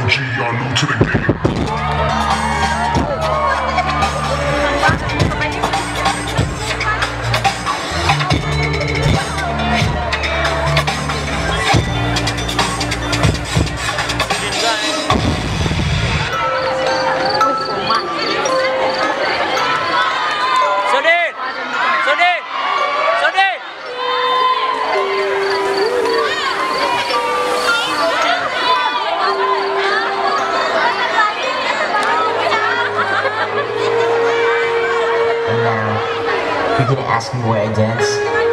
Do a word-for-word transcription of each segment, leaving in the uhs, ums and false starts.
O G, y'all new to the game. You're gonna ask me why I dance?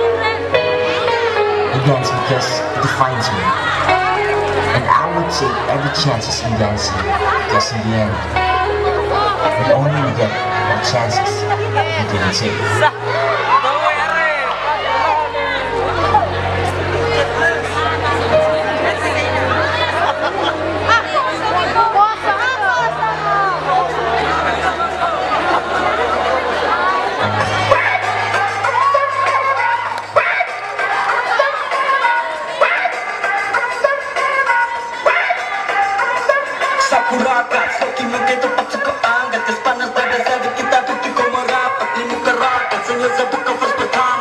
I dance because it defines me. And I would take every chances in dancing, because in the end, we only get our chances we didn't take. Sakuraka, soki muke tepat suka angkat. Tes panas pada saat kita tutup kau merapat. Limu kerakat, sengaja buka first pertama.